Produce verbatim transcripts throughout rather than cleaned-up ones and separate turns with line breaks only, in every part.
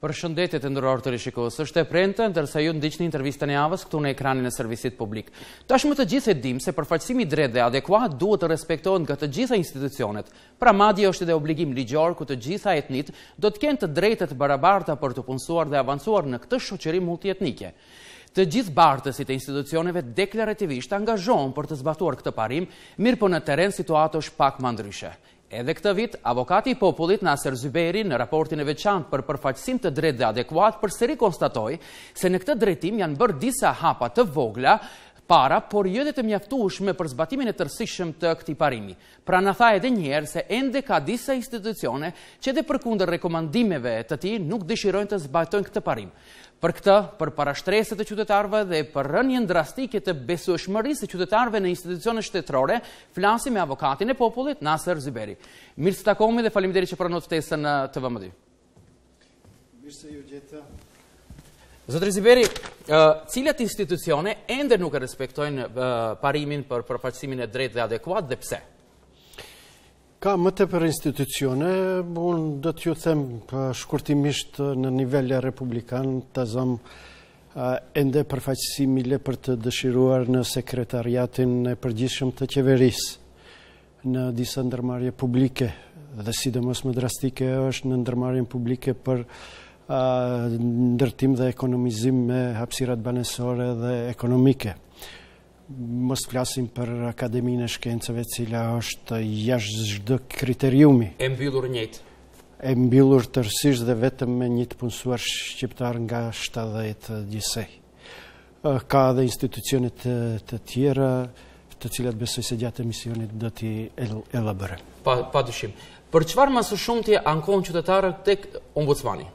Përshëndetje të nderuar të rishikues. Është e premte, ndërsa ju ndiqni intervistën e javës këtu në ekranin e servisit publik. Tashmë të gjithë e dim se përfaqësimi i drejtë dhe adekuat duhet të respektohen nga të gjitha institucionet. Pra madje është edhe obligim ligjor ku të gjitha etnitë do të kenë të drejtat të barabarta për të punësuar dhe avancuar në këtë shoqëri multietnike. Të gjithë bartësit e institucioneve deklarativisht angazhohen për të zbatuar këtë parim, mirë po në terren situata është pak më ndryshe. Edhe këtë vit, avokati i popullit Naser Zyberi në raportin e veçantë për përfaqësim të drejtë dhe adekuat përsëri konstatoi se në këtë drejtim janë bërë disa hapa të vogla para, por jo dhe të mjaftueshme për zbatimin e tërësishëm të këtij parimi. Pra na tha edhe një herë se ende ka disa institucione që edhe përkundër rekomandimeve të tij nuk dëshirojnë të zbatojnë këtë parim. Për këtë, për parashtresët e qytetarëve dhe për rënien drastike të besueshmërisë së qytetarëve në institucionet shtetërore, flasim me avokatin e popullit Naser Zyberi. Mirë se takohemi dhe faleminderit që pranoi ftesën në T V M dy.
Mirë se ju gjeta.
Zotri Zyberi, cilat institucione ende nuk e respektojnë parimin për përfaqësimin e drejtë dhe adekuat dhe pse?
Ka më tepër institucione, unë do t'ju them shkurtimisht në nivel republikan të zëm ende përfaqësimi le për të dëshiruar në sekretariatin e përgjithshëm të qeverisë në disa ndërmarrje publike dhe sidomos më drastike është në ndërmarrjen publike për ndërtim dhe ekonomizim me hapësirat banesore dhe ekonomike. Mos flasim për Akademinë e Shkencave, cila është jashtë çdo kriteriumi.
E mbyllur njëjtë.
E mbyllur tërësisht dhe vetëm me një të punësuar shqiptar nga shtatëdhjetë gjithsej. Ka edhe institucione të, të tjera, të cilat besoj se gjatë emisionit do t'i elaborojmë.
Pa, pa dyshim. Për çfarë më së shumti ankohen qytetarët tek ombudsmani?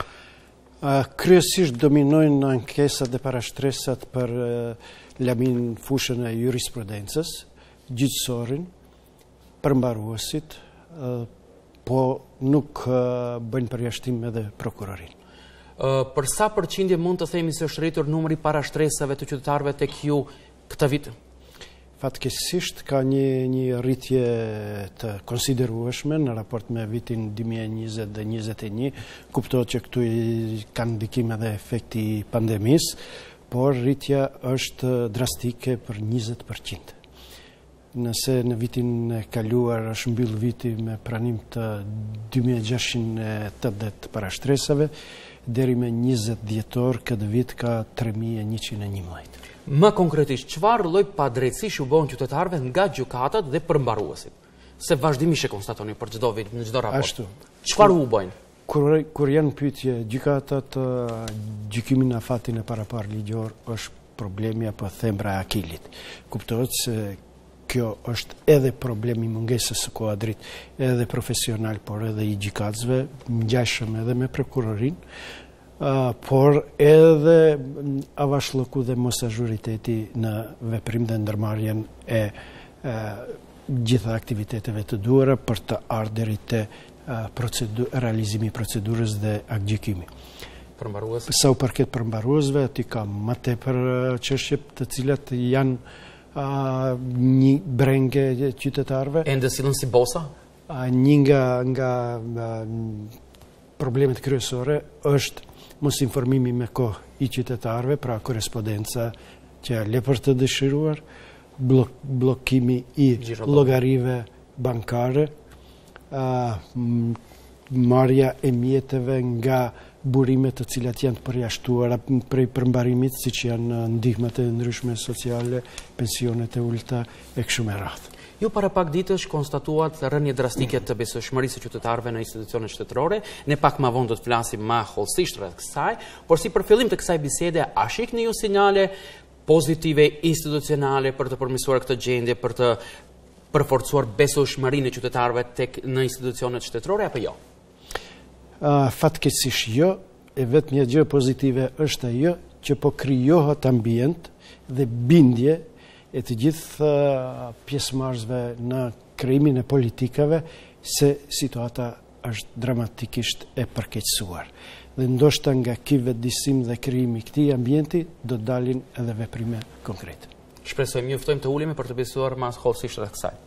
Kryesisht dominojnë ankesat dhe parashtresat për lamin fushën e jurisprudencës, gjyqësorin, përmbaruesit, po nuk bëjnë përjashtim edhe prokurorin.
Për sa përqindje mund të themi se është rritur numri parashtresave të qytetarëve tek ju këtë vit?
Fatkeqësisht ka një, një rritje të konsiderueshme në raport me vitin dy mijë e njëzet dhe njëzet e një, kuptohet që këtu kanë ndikim edhe efekti pandemisë, por rritja është drastike për njëzet përqind. Nëse në vitin e kaluar është mbyll viti me pranim të dy mijë e gjashtëqind e tetëdhjetë parashtresave, deri me njëzet dhjetor këtë vit ka tre mijë e njëqind e njëmbëdhjetë.
Më konkretisht, çfarë lloj padrejtësish u bën qytetarëve nga gjykatat dhe përmbaruesit? Se vazhdimisht e konstatoni për çdo vit, në çdo raport.
Ashtu.
Çfarë u bëjnë?
Kur, kur janë pyetje gjykatat, gjykimin në afatin e parapar ligjor është problemi apo thembra e akilit. Kuptohet se kjo është edhe problemi mungesës së kuadrit, edhe profesional, por edhe i gjykatësve, ngjashëm edhe me prokurorin, uh, por edhe avashllëku dhe mosazhuriteti në veprim dhe ndërmarrjen e uh, gjitha aktiviteteve të duhura për të ardhur deri te realizimi i procedurës dhe aktgjykimi.
Përmbarues?
Sa u përket përmbaruesve, ti ka më tepër çështje të cilat janë uh, një brenge qytetarëve.
Ende sillen si bosa?
Uh, një nga, nga uh, problemet kryesore është mos informimi me kohë i qytetarëve, pra korespondenca që le për të dëshiruar, blok, blokimi i llogarive bankare, Uh, marrja e mjeteve nga burimet të cilat janë të përjashtuara prej përmbarimit, siç janë ndihmat e ndryshme sociale, pensionet e ulta e kështu me radhë.
Ju para pak ditësh konstatuat rënje drastike të besueshmërisë së qytetarëve në institucionet shtetërore. Ne pak më vonë do të flasim më hollësisht rreth kësaj, por si për fillim të kësaj bisede, a shihni ju sinjale pozitive institucionale për të përmirësuar këtë gjendje, për të përforcuar besueshmërinë e qytetarëve tek në institucionet shtetërore apo jo?
Uh, Fatkeqësisht jo, e vetëm një gjë pozitive është ajo që po krijohet ambient dhe bindje e të gjithë uh, pjesëmarrësve në krijimin e politikave se situata është dramatikisht e përkeqësuar. Dhe ndoshta nga ky vetëdijsim dhe krijimi i këtij ambienti do të dalin edhe veprime konkrete.
Shpresojmë ju ftojmë të ulemi për të besuar mas hollësisht rreth kësaj.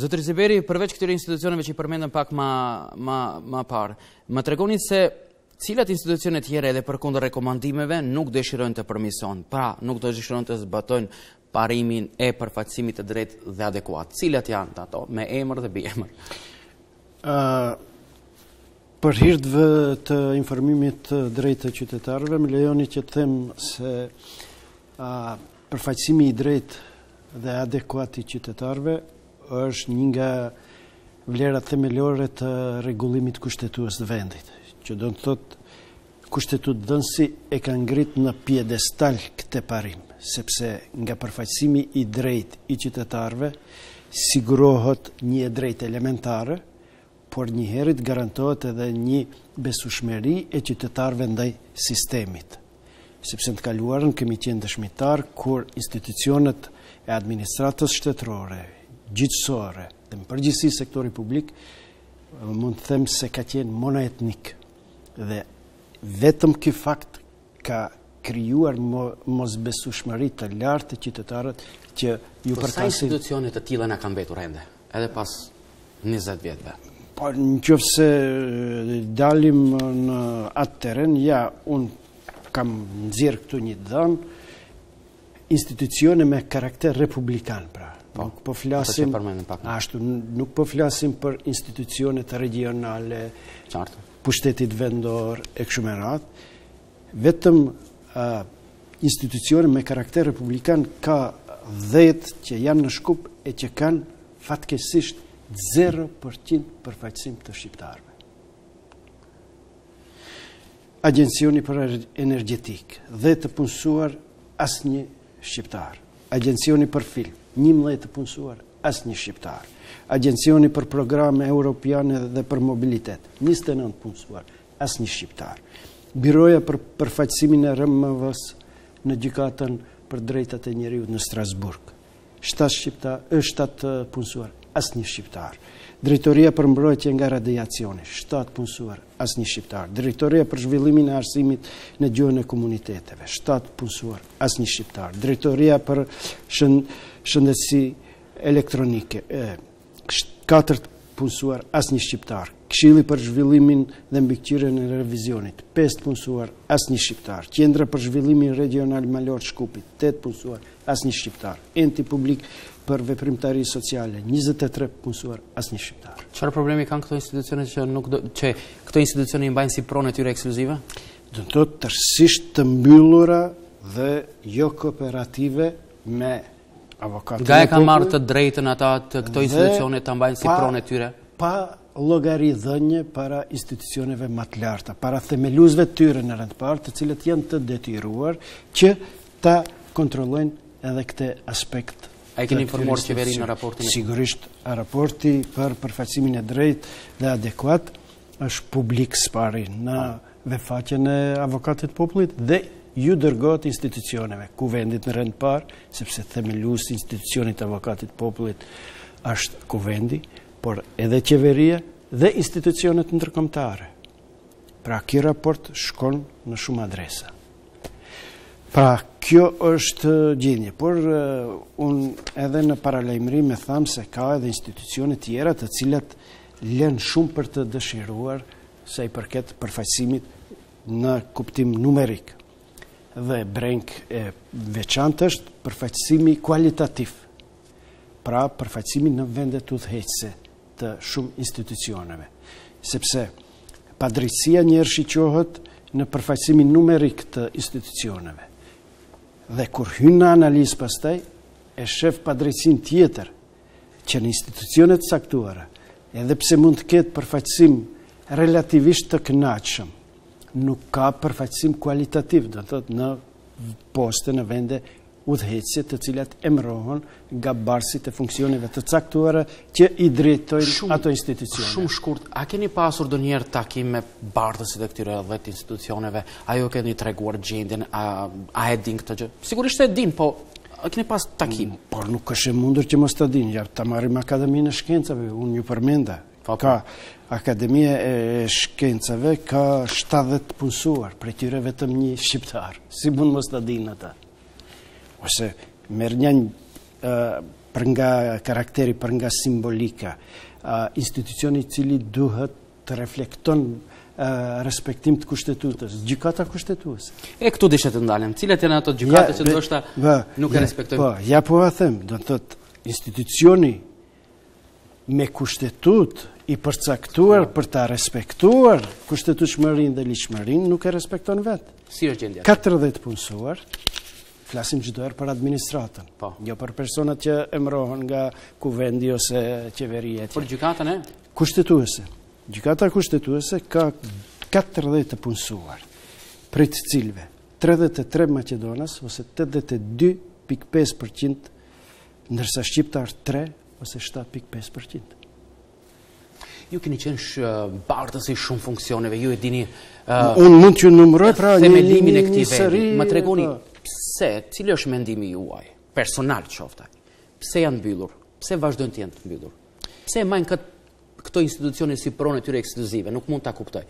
Zotëri Ziberi, përveç këtyre institucioneve që i përmendëm pak ma, ma, ma parë, më tregoni se cilat institucione tjera edhe përkundër rekomandimeve nuk dëshirojnë të përmirësojnë, pra nuk dëshirojnë të zbatojnë parimin e përfaqësimit të drejtë dhe adekuat. Cilat janë ato, me emër dhe biemër?
Uh, për hirtëve të informimit të drejtë të qytetarëve, më lejoni që të them se uh, përfaqësimi i drejtë dhe adekuat i qytetarëve është një nga vlerat themelore të rregullimit kushtetues të vendit, që do të thotë kushtetutëdhënësi e ka ngrit në piedestal këtë parim, sepse nga përfaqësimi i drejtë i qytetarëve sigurohet një drejtë elementare, por njëherët garantohet edhe një besueshmëri e qytetarëve ndaj sistemit. Sepse në të kaluarën kemi qenë dëshmitar kur institucionet e administratës shtetërore, gjithësore dhe në përgjithësi sektori publik mund të them se ka qenë monoetnik dhe vetëm ky fakt ka krijuar mosbesueshmëri të lartë të qytetarët që ju përkasin.
Sa institucione të tilla na kanë mbetur ende, edhe pas njëzet vjetëve?
Po nëse dalim në atë terren, ja unë kam nxjerr këtu një dhënë institucione me karakter republikan, pra.
Po,
nuk po flasim ashtu, nuk po flasim për institucionet regionale,
qartë,
pushtetit vendor e kështu me radhë. Vetëm uh, institucione me karakter republikan ka dhjetë që janë në Shkup e që kanë fatkeqësisht zero përqind përfaqësim të shqiptarëve. Agjencioni për energjetik, dhe të punësuar asnjë shqiptar. Agjencioni për film, njëmbëdhjetë të punësuar, asnjë shqiptar. Agjencioni për programe europiane dhe për mobilitet, njëzet e nëntë punësuar, asnjë shqiptar. Biroja për përfaqësimin e R M V-s në gjykatën për drejtat e njeriut në Strasburg, shtatë shqiptar, shtatë punësuar, asnjë shqiptar. Drejtoria për mbrojtje nga radiacioni, shtatë punësuar, asnjë shqiptar. Drejtoria për zhvillimin e arsimit në gjuhën e komuniteteve, shtatë punësuar, asnjë shqiptar. Drejtoria për shëndetësi elektronike, katërt punësuar, asnjë shqiptar. Këshilli për zhvillimin dhe mbikëqyrjen e revizionit, pesë punësuar, asnjë shqiptar. Qendra për zhvillimin regional Malor Shkupit, tetë punësuar, asnjë shqiptar. Enti publik për veprimtari sociale, njëzet e tre punësuar, asnjë shqiptar.
Çfarë problemi kanë këto institucione që nuk do, që këto institucione i mbajnë si pronë e tyre ekskluzive?
Do të thotë tërësisht të mbyllura dhe jo kooperative me avokatë.
Nga e kanë marrë të drejtën ata të këto institucione të mbajnë si pronë e tyre?
Pa llogari dhënje para institucioneve më të larta, para themeluesve të tyre në rëndëpar, të cilët janë të detyruar që ta kontrollojnë edhe këtë aspekt.
A i keni informuar qeverinë në raportin?
Sigurisht, raporti për përfaqësimin e drejtë dhe adekuat është publik spari në vefaqen e avokatit popullit dhe ju dërgohet institucioneve, kuvendit në rëndëpar, sepse themelues institucionit avokatit popullit është kuvendi, por edhe qeveria dhe institucionet ndërkombëtare. Pra, ky raport shkon në shumë adresa. Pra, kjo është gjendje, por uh, unë edhe në paralajmërim e tham se ka edhe institucione tjera të cilat lënë shumë për të dëshiruar sa i përket përfaqësimit në kuptim numerik. Dhe breng e veçantë është përfaqësimi kualitativ. Pra, përfaqësimi në vendet udhëheqëse të shumë institucioneve, sepse padrejtësia njerë shiqohet në përfaqësimin numerik të institucioneve. Dhe kur hyn në analizë pastaj, e shef padrejtësin tjetër që në institucionet saktuara, edhe pse mund të ketë përfaqësim relativisht të kënaqshëm, nuk ka përfaqësim kualitativ, do të thotë në poste në vende udhëheqëse të cilat emërohen nga barësit e funksioneve të caktuara që i drejtojnë ato institucione.
Shumë shkurt, a keni pasur ndonjëherë takim me bardhësit e këtyre dhjetë institucioneve? A ju keni treguar gjendjen, a, a e din këtë gjë? Sigurisht e din, po a keni pas takim?
Por nuk është e mundur që mos ta din, ja ta marrim Akademinë e Shkencave, unë ju përmenda. Ka Akademia e Shkencave ka shtatëdhjetë punësuar, prej tyre vetëm një shqiptar. Si mund mos ta din ata? Ose merr një uh, për nga karakteri, për nga simbolika, institucioni cili duhet të reflekton respektim të kushtetutës, gjykata kushtetuese.
E këtu dishe të ndalem, cilat janë ato gjykate që ndoshta nuk e respektojnë?
Po, ja po a them, do të thotë institucioni me kushtetut i përcaktuar për ta respektuar kushtetueshmërinë dhe ligjshmërinë nuk e respekton vetë.
Si është gjendja?
katërdhjetë punësuar, flasim çdo herë për administratën, jo për personat që emërohen nga kuvendi ose qeveria.
Për gjykatën e?
Kushtetuese. Gjykata kushtetuese ka katërdhjetë të punësuar, prej të cilëve tridhjetë e tre Maqedonas ose tetëdhjetë e dy pikë pesë përqind, ndërsa shqiptar tre ose shtatë pikë pesë përqind.
Ju keni qenë bartës i shumë funksioneve, ju e dini...
Unë mund që numëroj pra një
themelimin e këtij vendi. Më tregoni pse, cili është mendimi juaj, personal qoftaj, pse janë mbyllur, pse vazhdojnë të jenë të mbyllur, pse majnë këtë këto institucione si pronë e tyre ekskluzive, nuk mund ta kuptoj.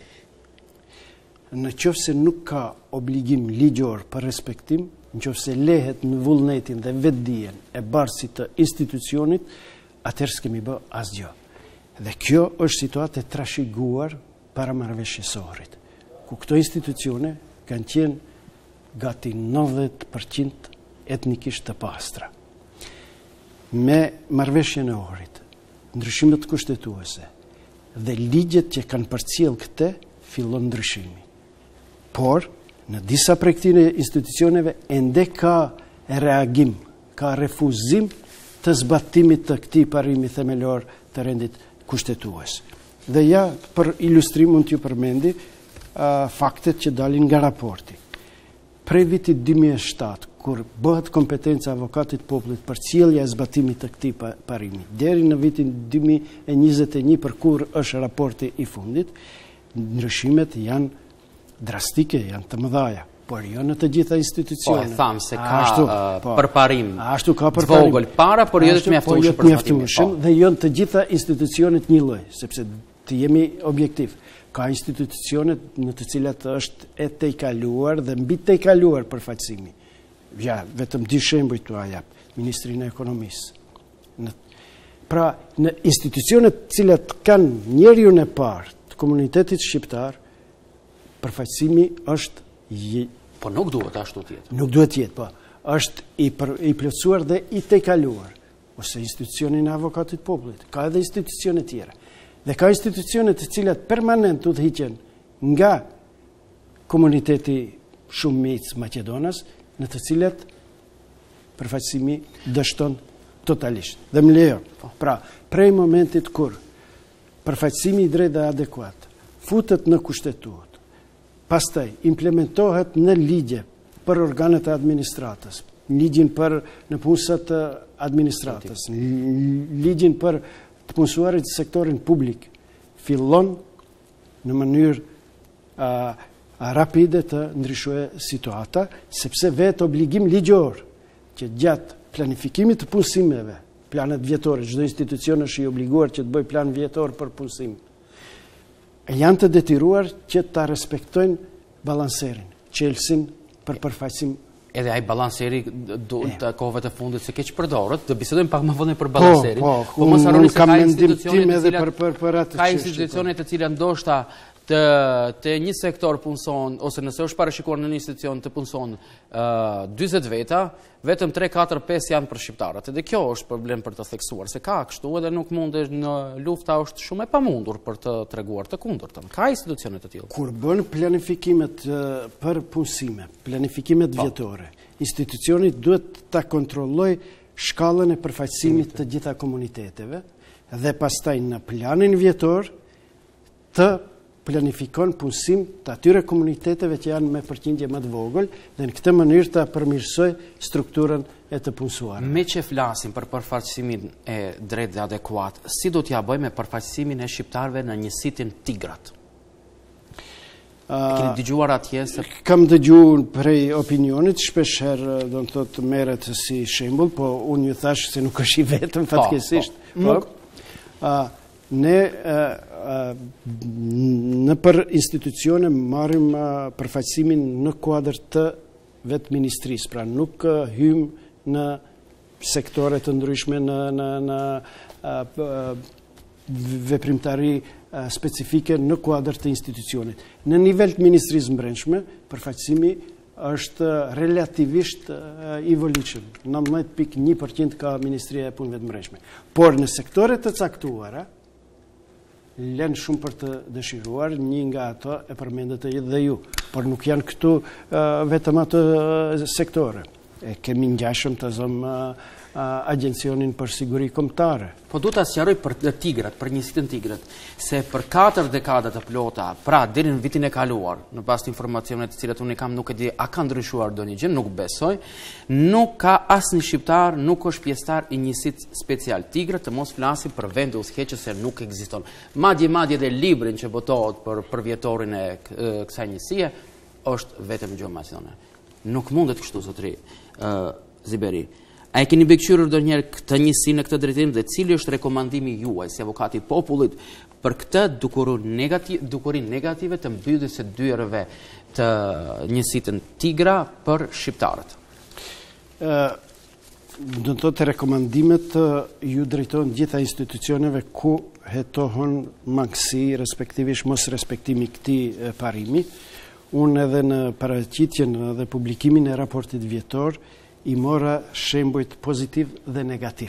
Në qoftë se nuk ka obligim ligjor për respektim, në qoftë se lehet në vullnetin dhe vetdijen e barësit të institucionit, atëherë s'kemi bë asgjë. Dhe kjo është situatë e trashëguar para marrëveshjes së Ohrit, ku këto institucione kanë qenë gati nëntëdhjetë përqind etnikisht të pastra. Me marrëveshjen e Ohrit, ndryshimet kushtetuese dhe ligjet që kanë përcjell këtë, fillon ndryshimi. Por, në disa prej këtyre institucioneve ende ka reagim, ka refuzim të zbatimit të këtij parimi themelor të rendit kushtetues. Dhe ja, për ilustrim mund t'ju përmendi uh, faktet që dalin nga raporti. Prej vitit dy mijë e shtatë, kur bëhet kompetenca avokatit popullit për cilja e zbatimit të këtij parimi, deri në vitin dy mijë e njëzet e një për kur është raporti i fundit, ndryshimet janë drastike, janë të mëdhaja, por jo në të gjitha institucionet.
Po e thamë se ka përparim
të
vogël para, por jo të mjaftueshëm për zbatimin.
Dhe jo në të gjitha institucionet një lloj, sepse të jemi objektiv. Ka institucionet në të cilat është e tejkaluar dhe mbi tejkaluar përfaqësimi. Ja, vetëm dy shembuj t'u jap, Ministrinë e Ekonomisë. Pra, në institucionet të cilat kanë njeriun e parë të komunitetit shqiptar, përfaqësimi është
po nuk duhet ashtu të jetë.
Nuk duhet të jetë, po. Është i për, i plotësuar dhe i tejkaluar, ose institucionin e avokatit popullit. Ka edhe institucione tjera. Dhe ka institucione të cilat permanent udhëhiqen nga komuniteti shumic Maqedonas, në të cilat përfaqësimi dështon totalisht. Dhe më lejo, pra, prej momentit kur përfaqësimi i drejtë dhe adekuat futet në kushtetut, pastaj implementohet në ligje për organet e administratës, ligjin për në punësat të administratës, ligjin për të punësuarit të sektorin publik, fillon në mënyrë a, a rapide të ndryshojë situata, sepse vetë obligim ligjor që gjatë planifikimit të punësimeve, planet vjetore, çdo institucion është i obliguar që të bëjë plan vjetor për punësim, janë të detyruar që ta respektojnë balanserin, çelësin për përfaqësim.
Edhe ai balanseri të kohëve të fundit se keq përdorët, do bisedojmë pak më vonë për balanserin.
Po, po, mos harroni se ka institucione edhe për për për atë.
Ka institucione të cilat ndoshta të të një sektor punson ose nëse është parashikuar në një institucion të punson dyzet veta, vetëm tre katër pesë janë për shqiptarët. Edhe kjo është problem për të theksuar se ka kështu edhe nuk mundesh në lufta është shumë e pamundur për të treguar të kundërtën. Ka institucione të tilla.
Kur bën planifikimet për punësime, planifikimet vjetore, institucioni duhet ta kontrollojë shkallën e përfaqësimit të gjitha komuniteteve dhe pastaj në planin vjetor të planifikon punësim të atyre komuniteteve që janë me përqindje më të vogël dhe në këtë mënyrë të përmirësoj strukturën e të punësuar.
Me që flasim për përfaqësimin e drejtë dhe adekuat, si do t'ja bëjmë me përfaqësimin e shqiptarëve në njësitin Tigrat? Keni dëgjuar atje se
kam dëgjuar prej opinionit, shpeshherë do të thotë merret si shembull, po unë ju thash se nuk është i vetëm fatkeqësisht. Po. Ne në për institucione marrim përfaqësimin në kuadër të vetë ministrisë, pra nuk hym në sektore të ndryshme në, në, në uh, uh, veprimtari uh, specifike në kuadër të institucionit. Në nivel të Ministrisë Brendshme, përfaqësimi është relativisht uh, i voliqëm. nëntëmbëdhjetë pikë një përqind ka Ministria e Punëve të Brendshme. Por në sektore të caktuara, lënë shumë për të dëshiruar, një nga ato e përmendet edhe ju, por nuk janë këtu uh, vetëm ato uh, sektore. E kemi ngjashëm të zëmë uh, uh, Agencionin për Siguri Kombëtare.
Po du të asjaroj për tigrat, për njësitën tigrat, se për katër dekadat të plota, pra deri në vitin e kaluar, në pas të informacionet të cilat unë i kam nuk e di a ka ndryshuar do një gjë, nuk besoj, nuk ka asë një shqiptar, nuk është pjestar i njësit special tigrat, të mos flasim për vende uskeqe se nuk ekziston. Madje madje dhe librin që botohet për përvjetorin e kësaj njësie, është vetëm Gjuhë Maqedone. Nuk mundet kështu, zotëri uh, Ziberi. A e keni bekqyrur do njerë këtë njësi në këtë drejtim dhe cili është rekomandimi juaj si avokati popullit për këtë dukurin negativ, dukurin negative të mbylljes së dyerve të njësitën tigra për shqiptarët?
Uh, do të thotë rekomandimet uh, ju drejtojnë gjitha institucioneve ku hetohen mangësi, respektivisht mos respektimi këtij uh, parimi. Unë edhe në paraqitjen dhe publikimin e raportit vjetor i mora shembujt pozitiv dhe negativ.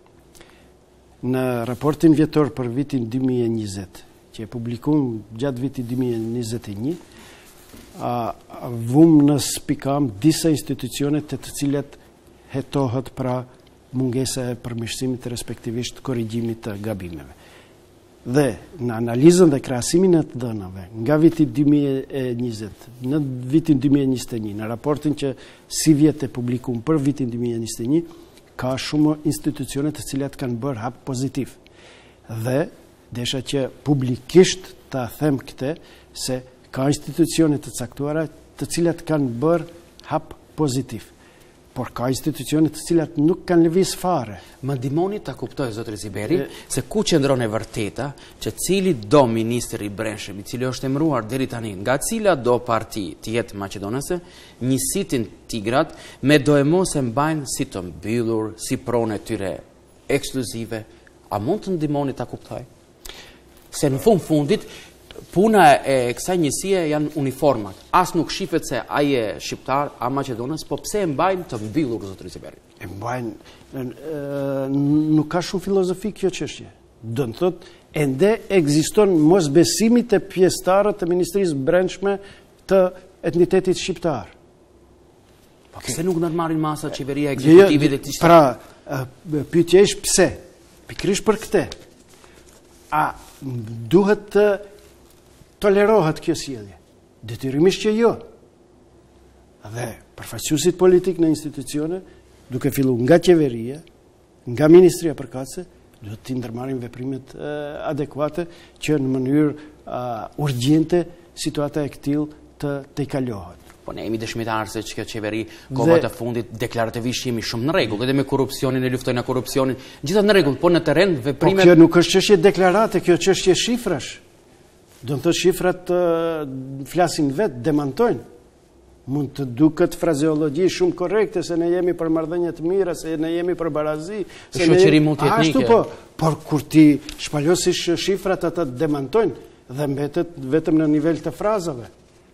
Në raportin vjetor për vitin dy mijë e njëzet, që e publikum gjatë vitit dy mijë e njëzet e një, a, a vum në spikam disa institucionet të të cilat hetohet pra mungesa e përmirësimit respektivisht korrigjimit të gabimeve. Dhe në analizën dhe krahasimin e të dhënave nga viti dy mijë e njëzet në vitin dy mijë e njëzet e një, në raportin që si vjet e publikum për vitin dy mijë e njëzet e një, ka shumë institucione të cilat kanë bërë hap pozitiv. Dhe desha që publikisht ta them këtë se ka institucione të caktuara të cilat kanë bërë hap pozitiv. Por ka institucione të cilat nuk kanë lëviz fare.
Më ndihmoni ta kuptoj, zotëri Ziberi, se ku qëndron e vërteta që cili do ministri i brendshëm, i cili është emëruar deri tani nga cila do parti të jetë maqedonase, njësitin tigrat me do e mos e mbajnë si të mbyllur, si pronë e tyre ekskluzive. A mund të ndihmoni ta kuptoj? Se në fund fundit puna e kësaj njësie janë uniformat. As nuk shifet se ai e shqiptar, a maqedonës, po pse e mbajnë të mbyllur, zotëri Ziberi?
E mbajnë, nuk ka shumë filozofi kjo çështje. Do të thotë, ende ekziston mosbesimi të pjesëtarët të Ministrisë Brendshme të etnitetit shqiptar.
Po pse nuk ndërmarrin masa qeveria ekzekutive dhe këtij?
Pra, pyetja është pse? Pikërisht për këtë. A duhet të tolerohet kjo sjellje? Detyrimisht që jo. Dhe përfaqësuesit politik në institucione, duke filluar nga qeveria, nga Ministria e Përkatëse, duhet të ndërmarrin veprimet uh, adekuate që në mënyrë uh, urgjente situata e këtill të tejkalohet.
Po ne jemi dëshmitarë se që kjo qeveri kohët e fundit deklarativisht jemi shumë në rregull, edhe me korrupsionin e luftojnë në korrupsionin, gjitha në rregull, po në terren veprimet.
Po kjo nuk është çështje deklarate, kjo çështje shifrash. Do të thotë shifrat uh, flasin vetë, demantojnë. Mund të duket frazeologji shumë korrekte se ne jemi për marrëdhënie të mira, se ne jemi për barazi, se
ne shoqëri multietnike.
Ashtu po, por kur ti shpalosish shifrat ata demantojnë dhe mbetet vetëm në nivel të frazave.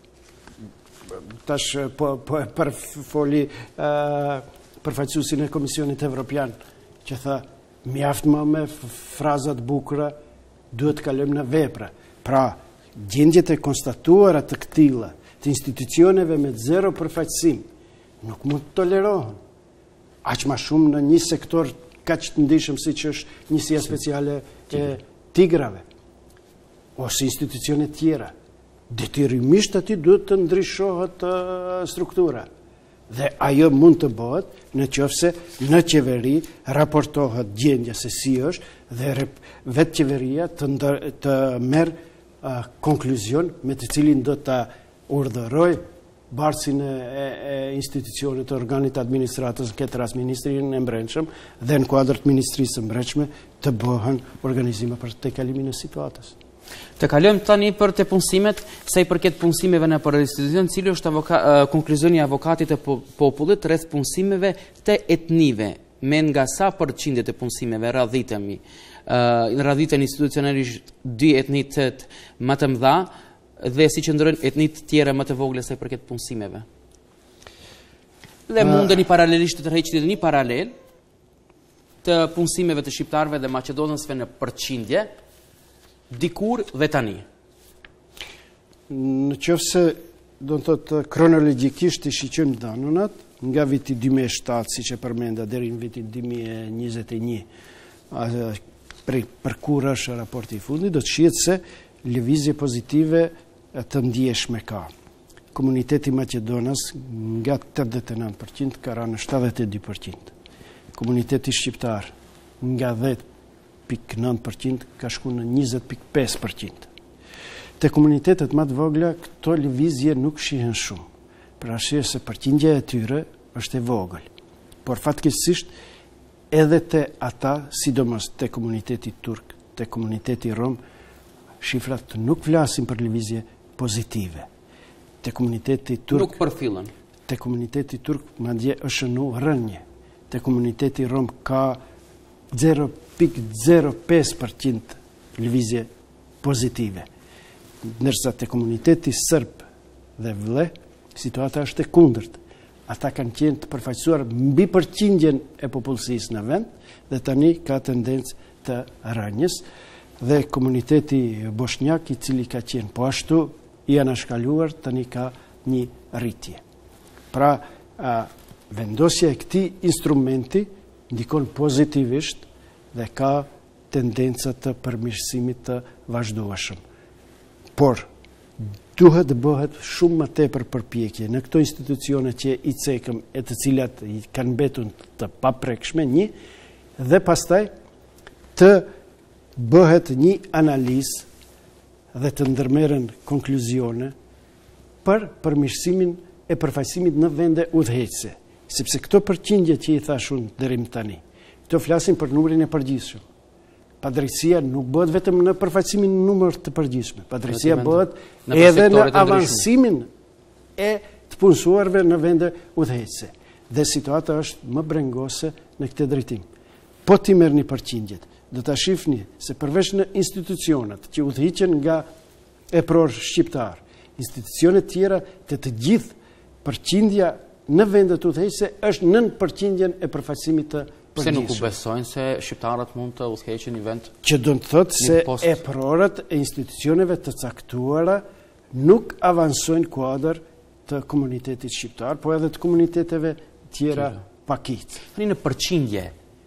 Tash po po për foli uh, përfaqësuesin e Komisionit Evropian që tha mjaft më me frazat bukura, duhet të kalojmë në vepra. Pra, gjendjet e konstatuara të këtilla të institucioneve me zero përfaqësim nuk mund të tolerohen. Aq më shumë në një sektor kaq të ndihshëm siç është njësia speciale e tigrave ose institucione tjera. Detyrimisht aty duhet të ndryshohet uh, struktura. Dhe ajo mund të bëhet në qoftë se në qeveri raportohet gjendja se si është dhe vetë qeveria të, ndër, të merr uh, konkluzion me të cilin do të urdhëroj barsin e, e, e institucionit të organit administratës, në këtë rast Ministrinë e Brendshëm dhe në kuadër të Ministrisë së Brendshme të bëhen organizime për tejkalimin e situatës.
Të kalojmë tani për të punësimet, sa i përket punësimeve në për institucion, cili është avoka, uh, konkluzioni i avokatit të popullit rreth punësimeve të etnive me nga sa përqindje të punësimeve radhitemi, radhiten institucionalisht dy etnitet më të mëdha dhe si që ndërën etnit tjera më të vogle se përket punësimeve. Dhe mundeni paralelisht të tërheqni dhe një paralel të punësimeve të shqiptarëve dhe maqedonësve në përqindje, dikur dhe tani.
Në qoftë se do të thotë kronologjikisht të shiqojmë danonat, nga viti dy mijë e shtatë, siç e përmenda, deri në vitin dy mijë e njëzet e një, për kur është raporti i fundit, do të shihet se lëvizje pozitive të ndjeshme ka. Komuniteti Maqedonës nga tetëdhjetë e nëntë përqind ka rënë në shtatëdhjetë e dy përqind. Komuniteti shqiptar nga dhjetë pikë nëntë përqind ka shku në njëzet pikë pesë përqind. Te komunitetet më të vogla këto lëvizje nuk shihen shumë, për arsye se përqindja e tyre është e vogël. Por fatkeqësisht edhe te ata, sidomos te komuniteti turk, te komuniteti rom, shifrat nuk flasin për lëvizje pozitive. Te komuniteti turk
nuk përfillën.
Te komuniteti turk madje është në rënje. Te komuniteti rom ka zero pikë zero pesë përqind lëvizje pozitive. Ndërsa te komuniteti serb dhe vëlle, situata është e kundërt. Ata kanë qenë të përfaqësuar mbi përqindjen e popullsisë në vend dhe tani ka tendencë të rënjes, dhe komuniteti bosnjak, i cili ka qenë po ashtu i anashkaluar, tani ka një rritje. Pra, a, vendosja e këtij instrumenti ndikon pozitivisht dhe ka tendenca të përmirësimit të vazhdueshëm. Por duhet të bëhet shumë më tepër përpjekje në këto institucione që i cekëm e të cilat i kanë mbetur të paprekshme një, dhe pastaj të bëhet një analizë dhe të ndërmeren konkluzione për përmirësimin e përfaqësimit në vende udhëheqëse, sepse këto përqindje që i thash unë deri më tani, këto flasin për numrin e përgjithshëm. Padrejtësia nuk bëhet vetëm në përfaqësimin në numër të përgjithshëm, padrejtësia bëhet edhe në avansimin e të punësuarve në vende udhëheqëse. Dhe situata është më brengose në këtë drejtim. Po ti merrni përqindjet, do ta shihni se përveç në institucionet që udhëhiqen nga e pror shqiptar, institucionet tjera të të gjithë përqindja në vendet udhëheqëse është nën përqindjen e përfaqësimit të përgjithshëm.
Pse nuk u besojnë se shqiptarët mund të udhëheqin një vend?
Që do të thotë se e prorët e institucioneve të caktuara nuk avansojnë kuadër të komunitetit shqiptar, po edhe të komuniteteve tjera pakit.
Tani në përqindje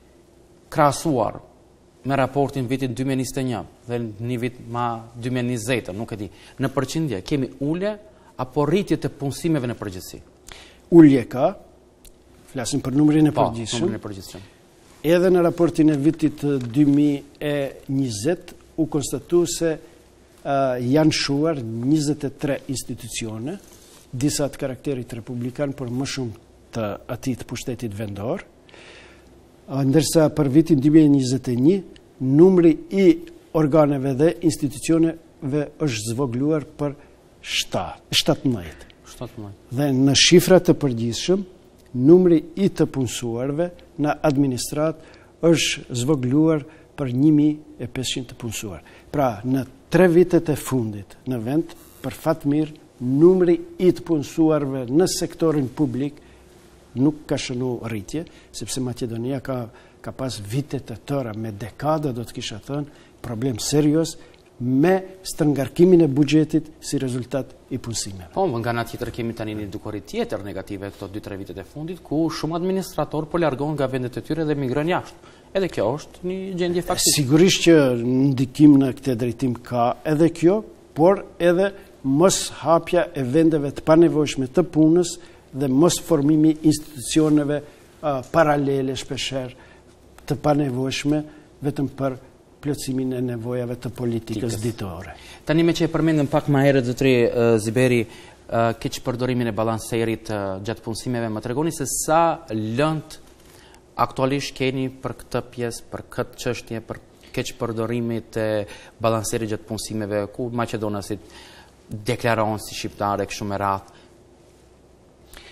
krahasuar me raportin vitin dy mijë e njëzet e një dhe një vit ma dy mijë e njëzet, nuk e di, në përqindje kemi ulje apo rritje të punësimeve në përgjithësi?
Ulje ka, flasim për numrin e përgjithshëm.
Po, numrin e përgjithshëm.
Edhe në raportin e vitit dy mijë e njëzet u konstatu se uh, janë shuar njëzet e tre institucione, disa të karakterit republikan, por më shumë të atij të pushtetit vendor, uh, ndërsa për vitin dy mijë e njëzet e një numri i organeve dhe institucioneve është zvogluar për shtatëmbëdhjetë. Dhe në shifrat të përgjithshëm, numri i të punësuarve në administrat është zvogluar për një mijë e pesëqind të punësuar. Pra, në tre vitet e fundit në vend, për fat mirë, numri i të punësuarve në sektorin publik nuk ka shënu rritje, sepse Maqedonia ka, ka pas vitet të tëra me dekada, do të kisha thënë, problem serios, me stërngarkimin e buxhetit si rezultat i punësimeve.
Po, nga ana tjetër kemi tani një dukuri tjetër negative këto dy tre vitet e fundit, ku shumë administrator po largohen nga vendet e tyre dhe migrojnë jashtë. Edhe kjo është një gjendje faktike.
Sigurisht që ndikim në këtë drejtim ka edhe kjo, por edhe mos hapja e vendeve të panevojshme të punës dhe mos formimi institucioneve uh, paralele shpesher të panevojshme vetëm për plotësimin e nevojave të politikës ditore.
Tani me që e përmendëm pak ma herët zotëri uh, Ziberi, uh, keq përdorimin e balanserit uh, gjatë punësimeve, më tregoni se sa lëndë aktualisht keni për këtë pjesë, për këtë çështje, për keq përdorimit e balanserit gjatë punësimeve, ku Maqedonasit deklarohen si shqiptare kështu me radhë?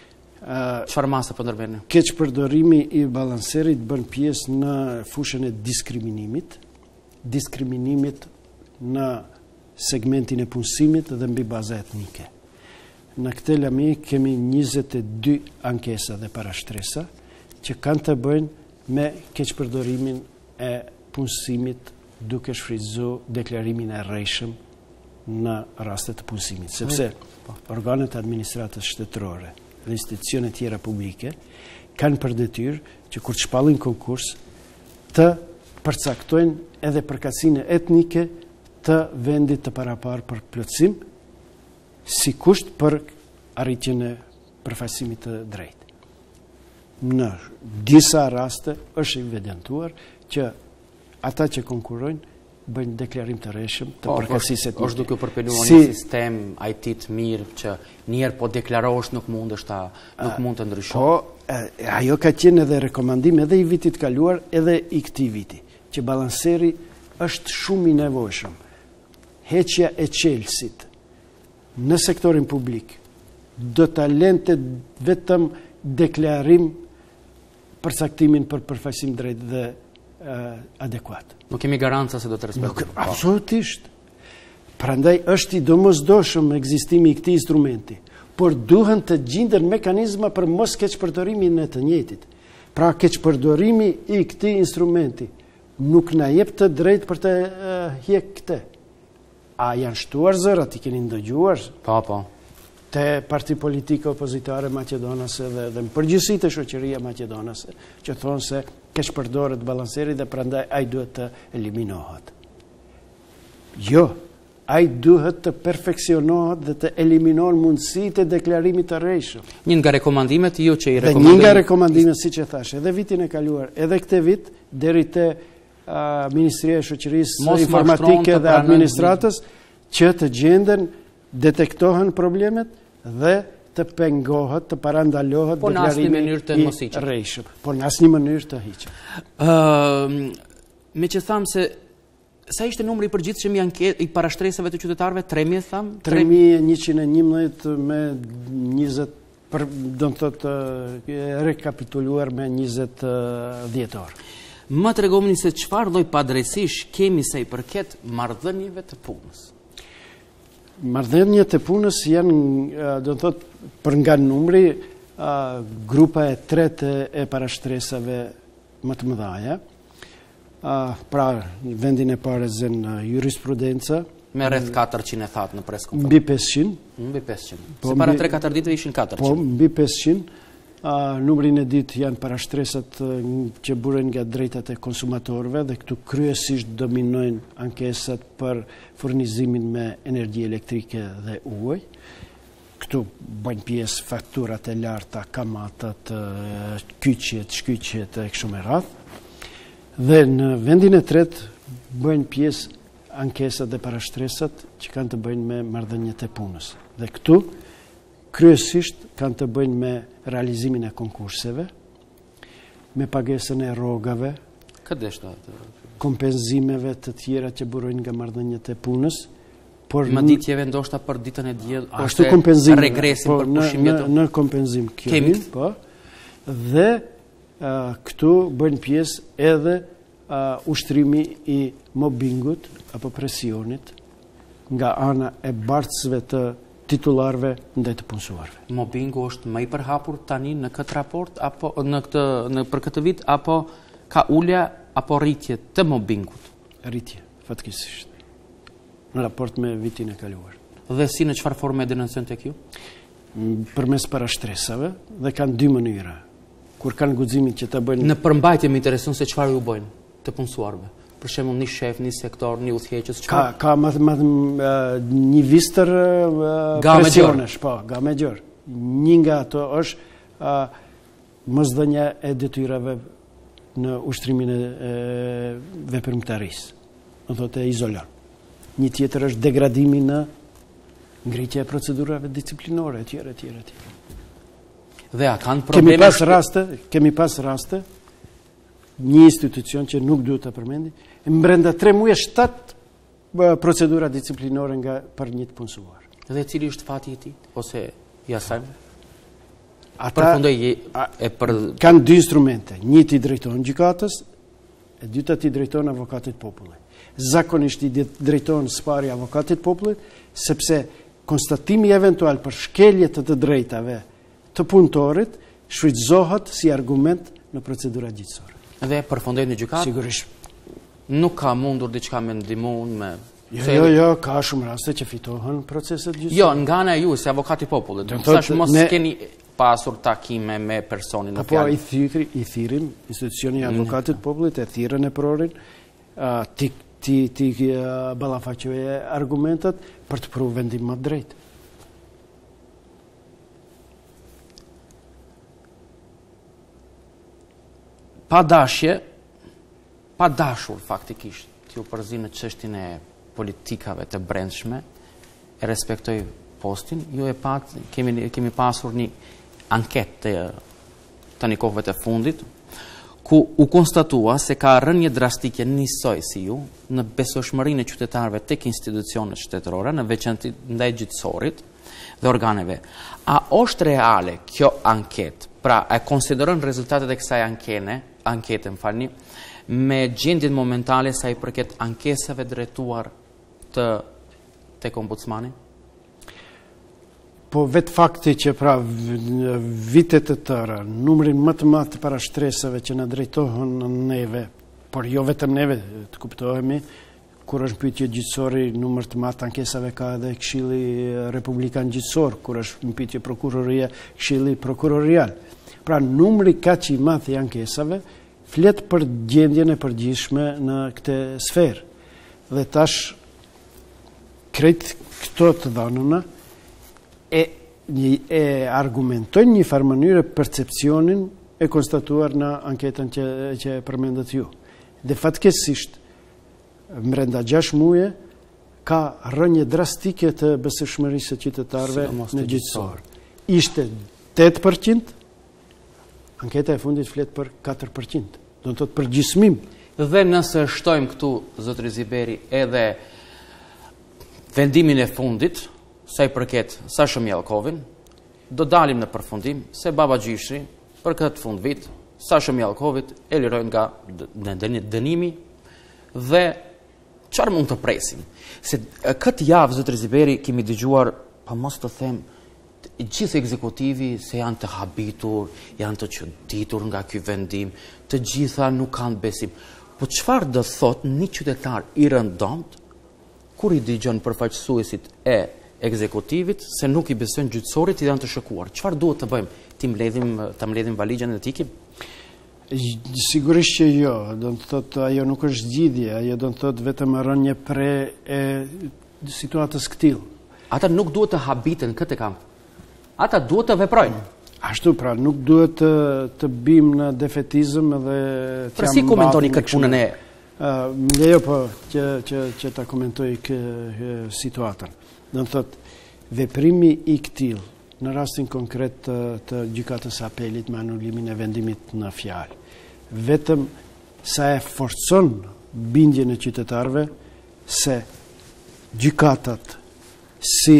Çfarë masa po ndërmerrni?
Keqpërdorimi i balancerit bën pjesë në fushën e diskriminimit, diskriminimit në segmentin e punësimit dhe mbi baza etnike. Në këtë lami kemi njëzet e dy ankesa dhe parashtresa që kanë të bëjnë me keqpërdorimin e punësimit duke shfrytzu deklarimin e rrejshëm në rastet të punësimit. Sepse organet administratës shtetërore dhe institucionet tjera publike kanë për detyrë që kur të shpallin konkurs të përcaktojnë edhe përkatësinë etnike të vendit të parapar për plotësim si kusht për arritjen e përfaqësimit të drejtë. Në disa raste është evidentuar që ata që konkurrojnë bëjnë deklarim të rreshëm të përkatësisë etnike.
Është duke përpinuar një sistem I T të mirë që njerë po deklarosh nuk mund është ta, nuk mund të ndryshon.
Po, ajo ka qenë edhe rekomandim edhe i vitit kaluar edhe i këtij viti, që balanceri është shumë i nevojshëm. Heqja e qelësit në sektorin publik do ta lente vetëm deklarim përcaktimin për përfaqësim drejt dhe adekuat.
Nuk kemi garanca se do të respektojmë.
Absolutisht. Prandaj është i domosdoshëm ekzistimi i këtij instrumenti, por duhen të gjenden mekanizma për mos keqpërdorimin e të njëjtit. Pra keqpërdorimi i këtij instrumenti nuk na jep të drejtë për të hjek këtë. A janë shtuar zërat, i keni ndëgjuar?
Po, po.
Te parti politike opozitare maqedonase dhe, dhe në përgjithësi të shoqëria maqedonase, që thonë se keqpërdoret balanceri dhe prandaj ai duhet të eliminohet. Jo, ai duhet të perfeksionohet dhe të eliminohen mundësitë e deklarimit të rrejshëm.
Një nga rekomandimet ju që i
rekomandojnë. Dhe një nga rekomandimet, siç e thash, edhe vitin e kaluar, edhe këtë vit deri te uh, Ministria e Shoqërisë Informatike dhe Administratës, që të gjenden, detektohen problemet dhe të pengohet, të parandalohet deklarimi i rrejshëm. Po në asnjë mënyrë të hiqet.
Me që thamë se sa ishte numri i përgjithshëm i parashtresave të qytetarëve? tre mijë thamë?
tre mijë e njëqind e njëmbëdhjetë me njëzet, do të thotë rekapituluar me njëzet dhjetor.
Më tregomni se çfarë lloj padrejësish kemi sa i përket marrëdhënieve të punës?
Marrëdhëniet e punës janë, do të thotë, për nga numri, grupa e tretë e parashtresave më të mëdhaja. Pra, vendin e parë zën jurisprudenca.
Me rreth katërqind e thatë në preskonferencë.
Mbi pesëqind.
Mbi pesëqind. Se para tre katër ditëve ishin katërqind.
Po, mbi pesëqind. Numrin e ditë janë parashtresat që buren nga drejtat e konsumatorëve dhe këtu kryesisht dominojnë ankesat për furnizimin me energji elektrike dhe ujë. Këtu bëjnë pjesë fakturat e larta, kamatat, kyçjet, shkyçjet e kështu me radhë. Dhe në vendin e tretë bëjnë pjesë ankesat dhe parashtresat që kanë të bëjnë me marrëdhëniet e punës. Dhe këtu kryesisht kanë të bëjnë me realizimin e konkurseve, me pagesën e rrogave, kompenzimeve të tjera që burojnë nga marrëdhëniet e punës, por
maditjeve ndoshta për ditën e diell,
ashtu kompenzim,
regresin
po,
për pushimjet.
Në, në kompenzim kjo, po. Dhe uh, këtu bëjnë pjesë edhe uh, ushtrimi i mobbingut apo presionit nga ana e bartësve të titularve ndaj të punësuarve.
Mobbingu është më i përhapur tani në këtë raport apo në këtë në për këtë vit apo ka ulja apo rritje të mobbingut?
Rritje, fatkeqësisht. Në raport me vitin e kaluar.
Dhe si në çfarë forme e denuncion tek ju?
Përmes parashtresave dhe kanë dy mënyra. Kur kanë guximin që ta bëjnë
në përmbajtje më intereson se çfarë ju bëjnë të punësuarve. Për shembull një shef, një sektor, një udhëheqës,
çfarë? Ka ka më më një vistër presionesh, po, gamë gjor. Një nga ato është mosdhënia e detyrave në ushtrimin e veprimtarisë. Do thotë e izolon. Një tjetër është degradimi në ngritja e procedurave disciplinore etj etj etj.
Dhe a kanë probleme?
Kemi pas raste, kemi pas raste një institucion që nuk duhet të përmendi, brenda tre muaj shtatë procedura disciplinore nga për një të punësuar.
Dhe cili është fati i tij ose i asaj?
Ata kanë dy instrumente, një t'i drejton gjykatës, e dyta t'i drejton avokatit popullit. Zakonisht i drejton s'pari avokatit popullit, sepse konstatimi eventual për shkelje të të drejtave të punëtorit shfrytëzohet si argument në procedura gjyqësore.
Dhe përfundoi në gjykatë?
Sigurisht.
Nuk ka mundur diçka me ndihmuar me
Jo, jo, jo, ka shumë raste që fitohen proceset gjyqësore.
Jo, nga ana ju si avokati popullit, thash mos keni pasur takime me personin në fjalë.
Apo i thiri, i thirim institucioni i avokatit popullit, e thirrën e prorin, ti ti ti ballafaqoje argumentet për të pru vendim më drejt.
Pa dashje, pa dashur faktikisht, t'ju përzi në çështjen e politikave të brendshme, e respektoj postin, ju e pat, kemi, kemi pasur një anket të, të një kohëve të fundit, ku u konstatua se ka rënje drastike njësoj si ju në besueshmërinë e qytetarëve tek institucionet shtetërore, në veçantë ndaj gjyqësorit dhe organeve. A është reale kjo anket? Pra, e konsideron rezultatet e kësaj ankene, ankete, më falni, me gjendjen momentale sa i përket ankesave drejtuar të tek ombudsmani?
Po vetë fakti që pra vitet të tëra, numrin më të madh të parashtresave që na drejtohen neve, por jo vetëm neve, të kuptohemi, kur është pyetje gjyqësori, numër të madh të ankesave ka edhe Këshilli Republikan Gjyqësor, kur është pyetje prokuroria, Këshilli Prokurorial. Pra numri kaq i madh i ankesave flet për gjendjen e përgjithshme në këtë sferë. Dhe tash krejt këto të dhënëna e, e argumentojnë një farë mënyrë percepcionin e konstatuar në anketën që, që përmendet ju. Dhe fatkesisht, mbrenda gjashtë muaje, ka rënje drastike të besueshmërisë së qytetarëve në gjyqësor. Ishte tetë përqind, anketa e fundit flet për katër përqind. Do të thotë përgjysmim.
Dhe nëse shtojmë këtu, zotri Ziberi, edhe vendimin e fundit, sa i përket Sash Mjallkovin, do dalim në përfundim se Baba Gjyshi, për këtë fund vit, Sash Mjallkovit e lirojnë nga dënimi dhe çfarë mund të presim? Se këtë javë, zotri Ziberi, kemi dëgjuar, pa mos të them, gjithë ekzekutivi se janë të habitur, janë të çuditur nga ky vendim, të gjitha nuk kanë besim. Po çfarë do thot një qytetar i rëndomt kur i dëgjon përfaqësuesit e ekzekutivit se nuk i besojnë gjyqësorit i janë të shëkuar? Çfarë duhet të bëjmë? Ti mbledhim, ta mbledhim valizhen dhe t'ikim?
Sigurisht që jo, do të thotë ajo nuk është zgjidhje, ajo do të thotë vetëm rënje pre e situatës këtill.
Ata nuk duhet të habiten këtë kam. Ata duhet të veprojnë.
Ashtu pra, nuk duhet të, të bim në defetizëm dhe të
pra si komentoni këtë punën e?
Uh, më lejo po që, që, që ta komentoj kë situatën. Do të thotë, veprimi i këtill në rastin konkret të, të gjykatës apelit me anulimin e vendimit në fjalë, vetëm sa e forcon bindjen e qytetarëve se gjykatat si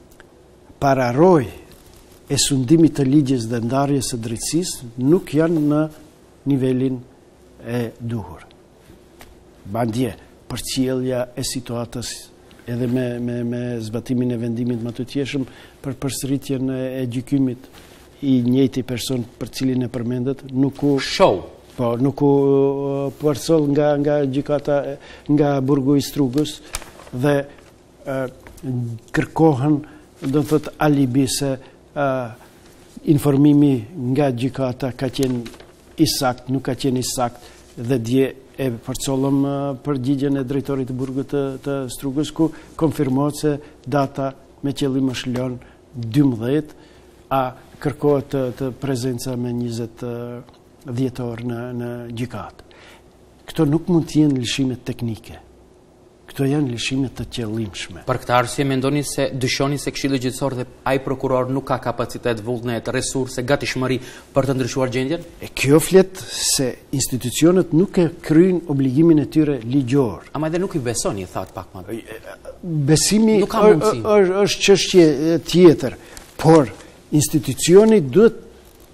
pararoj e sundimit të ligjes dhe ndarjes së drejtësisë nuk janë në nivelin e duhur. Bandje, përcjellja e situatës edhe me, me, me zbatimin e vendimit më të tjeshëm për përsëritjen e gjykimit i njëjti person për cilin e përmendet, nuk u
show,
po nuk u përcjell nga nga gjykata nga burgu i Strugës dhe e, kërkohen, do të thotë alibi se e, informimi nga gjykata ka qenë i sakt, nuk ka qenë i sakt dhe dje e përcollëm përgjigjen e drejtorit të burgut të, të Strugës ku konfirmohet se data me qëllim është lënë dymbëdhjetë, a kërkohet të, të prezenca me njëzet dhjetor në, në gjykatë. Këto nuk mund të jenë lëshime teknike. Këto janë lëshime të qëllimshme.
Për këtë arsye mendoni se dyshoni se Këshilli Gjyqësor dhe ai prokuror nuk ka kapacitet, vullnet, resurse, gatishmëri për të ndryshuar gjendjen?
E kjo flet se institucionet nuk e kryejnë obligimin e tyre ligjor.
Ama edhe nuk i besoni, thatë pak më.
Besimi është çështje tjetër, por institucioni duhet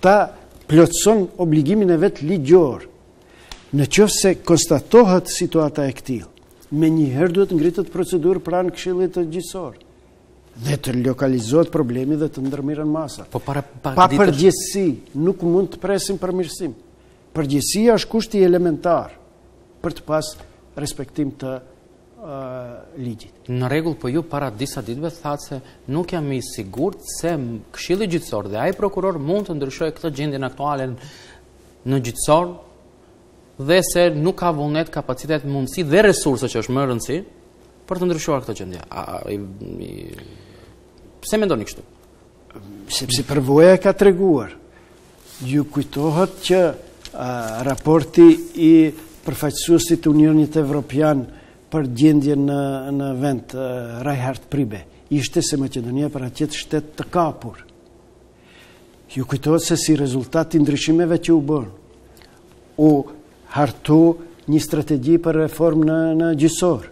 ata plotëson obligimin e vetë ligjor. Në qoftë se konstatohet situata e këtillë, me njëherë duhet ngritet procedurë pranë Këshillit të Gjithësor dhe të lokalizohet problemi dhe të ndërmirën masat.
Po para,
pa përgjegjësi nuk mund të presim përmirësim. Përgjegjësia është kushti elementar për të pas respektim të uh, ligjit.
Në rregull, po ju para disa ditëve thatë se nuk jam i sigurt se Këshilli Gjyqësor dhe ai prokuror mund të ndryshojë këtë gjendjen aktuale në gjyqësor dhe se nuk ka vullnet, kapacitet, mundësi dhe resurse që është më rëndësi për të ndryshuar këtë gjendje. A, i, i, pse mendoni kështu?
Sepse përvoja ka treguar. Ju kujtohet që a, raporti i përfaqësuesit të Unionit Evropian për gjendjen në, në vend uh, Reinhard Priebe ishte se Maqedonia para qetë shtet të kapur. Ju kujtohet se si rezultat i ndryshimeve që u bën, u hartu një strategji për reformë në, në gjyqësor.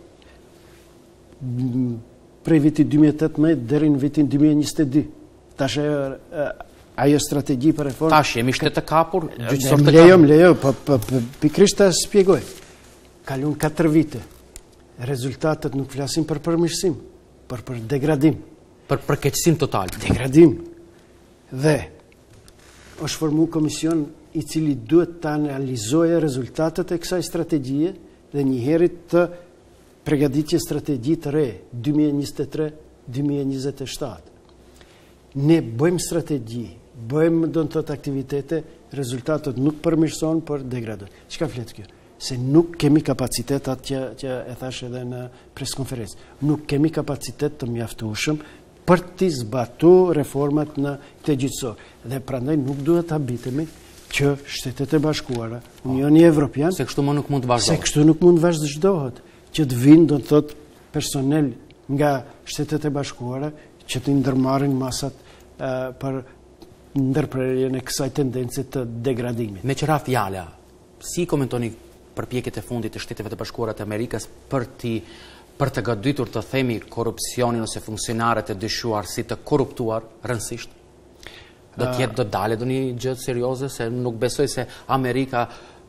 Prej vitit dy mijë e tetëmbëdhjetë deri në vitin dy mijë e njëzet e dy. Tash ajo, ajo strategji për reformë.
Tash jemi shtet të kapur, gjyqësor të kapur.
Lejo, lejo, po po pikërisht ta shpjegoj. Kalon katër vite. Rezultatet nuk flasin për përmirësim, por për degradim.
Për përkeqësim total.
Degradim. Dhe është formuar komision i cili duhet të analizojë rezultatet e kësaj strategjie dhe njëherë të përgatitje strategji të re dy mijë e njëzet e tre dy mijë e njëzet e shtatë. Ne bëjmë strategji, bëjmë do të thotë aktivitete, rezultatet nuk përmirësohen, por degradojnë. Çka flet kjo? Se nuk kemi kapacitet atë që, që e thash edhe në preskonferencë. Nuk kemi kapacitet të mjaftueshëm për të zbatuar reformat në këtë gjyqësor. Dhe prandaj nuk duhet ta habitemi që Shtetet e Bashkuara, Unioni Evropian,
se kështu më nuk mund të vazhdohet.
Se kështu nuk mund të vazhdohet, që të vinë do të thotë personel nga Shtetet e Bashkuara që të ndërmarrin masat uh, për ndërprerjen e kësaj tendence të degradimit.
Me qëra fjala, si komentoni përpjekjet e fundit të Shteteve të Bashkuara të Amerikës për të për të goditur të themi korrupsionin ose funksionarët e dyshuar si të korruptuar rëndësisht? Do tjetë do dale do një gjë serioze, se nuk besoj se Amerika